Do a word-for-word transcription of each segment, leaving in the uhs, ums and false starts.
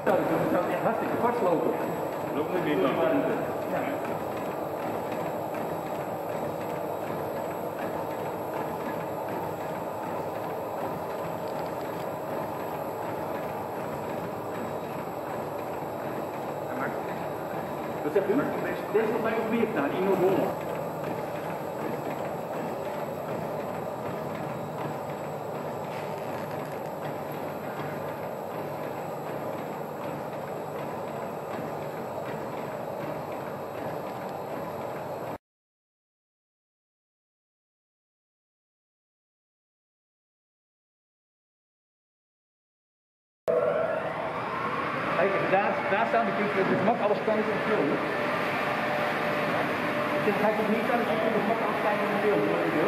Nou, dat zou echt hartstikke vastlopen. Dat moet niet lang. Ja. Wat zegt u? Deze is mij ook weer gedaan, in Noord-Holland. Kijk, daar, daar staan de kunt dus mag alles kan en filmen. Dus hij komt niet aan de kunt dus mag alles kan en filmen.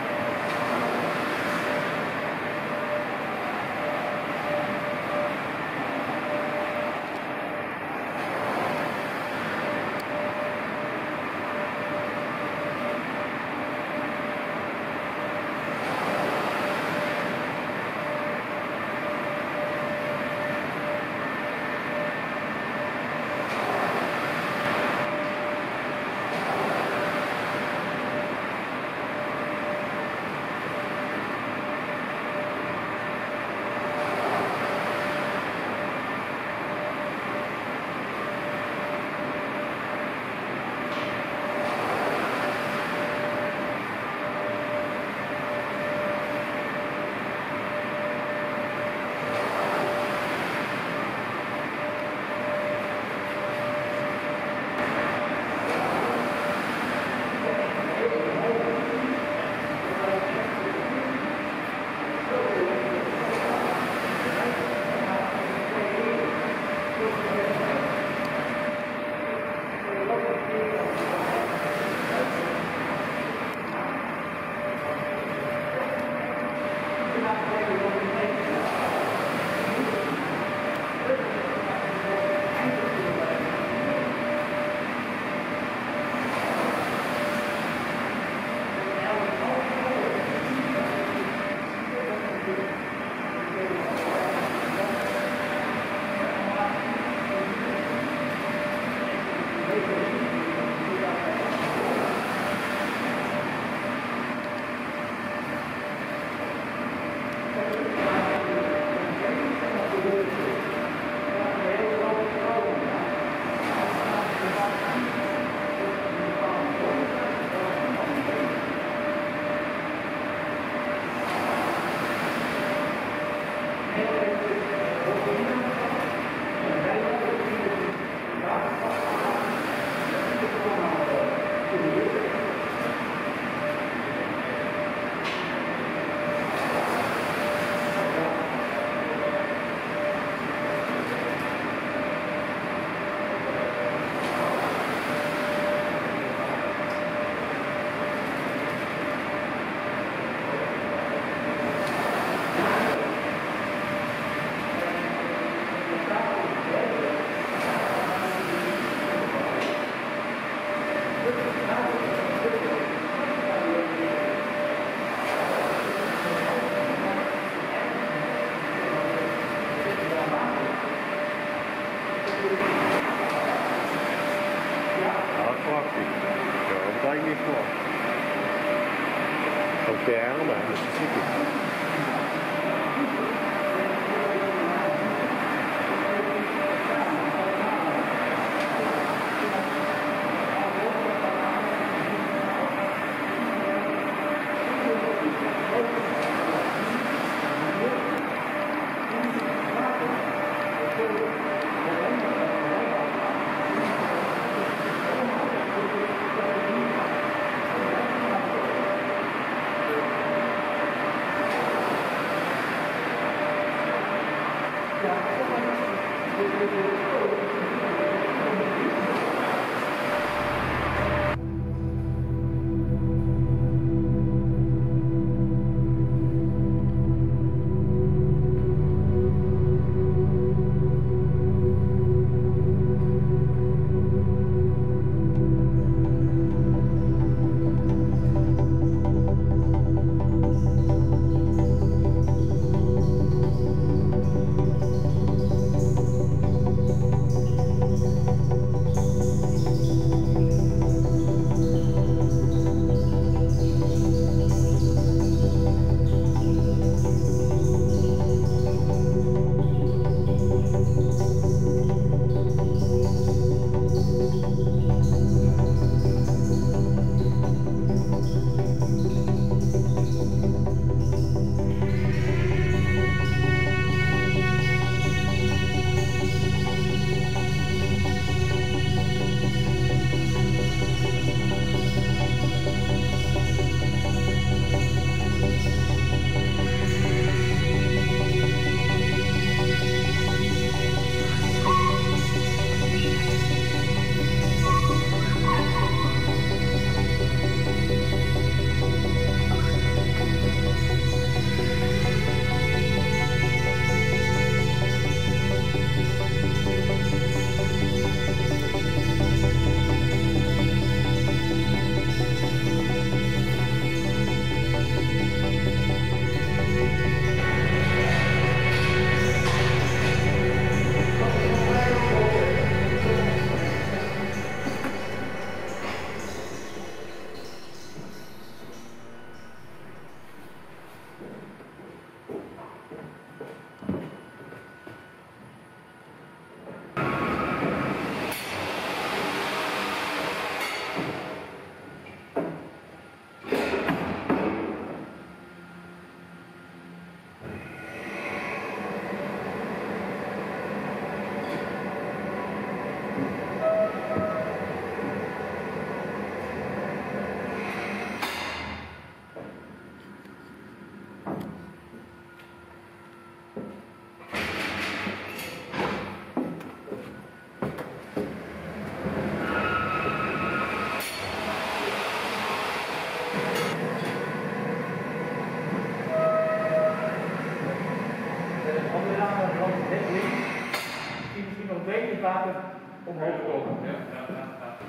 Op de armen, dus dat zie ik. gaten omhoog komen. Ja, ja, ja.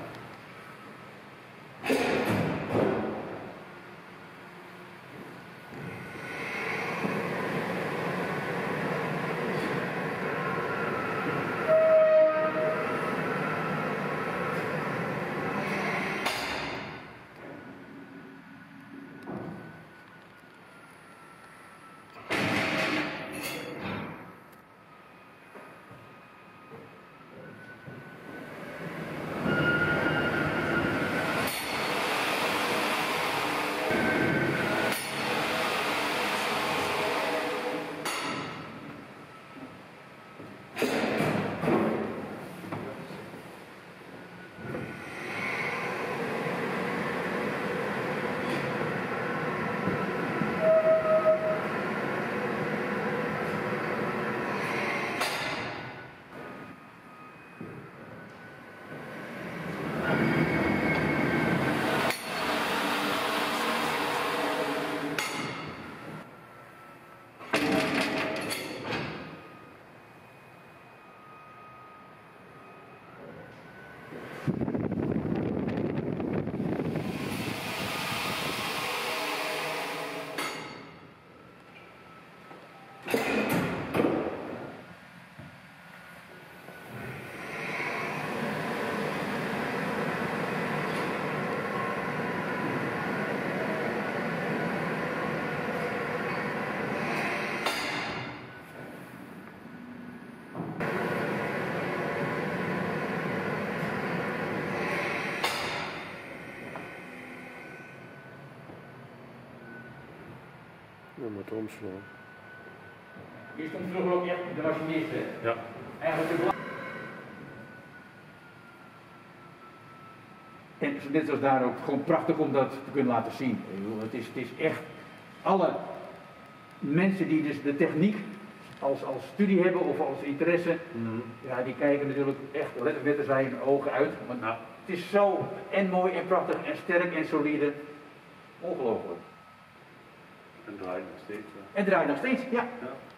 Je moet omslaan. Hier stond vroeger ook echt de machinist, hè? Ja. Eigenlijk de belang. En net zoals daar ook gewoon prachtig om dat te kunnen laten zien. Het is, het is echt alle mensen die dus de techniek als, als studie hebben of als interesse, mm. ja, die kijken natuurlijk echt letterlijk zijn ogen uit. Want nou, het is zo en mooi en prachtig en sterk en solide. Ongelooflijk. En draait nog steeds. Ja. En draait nog steeds, ja. Ja.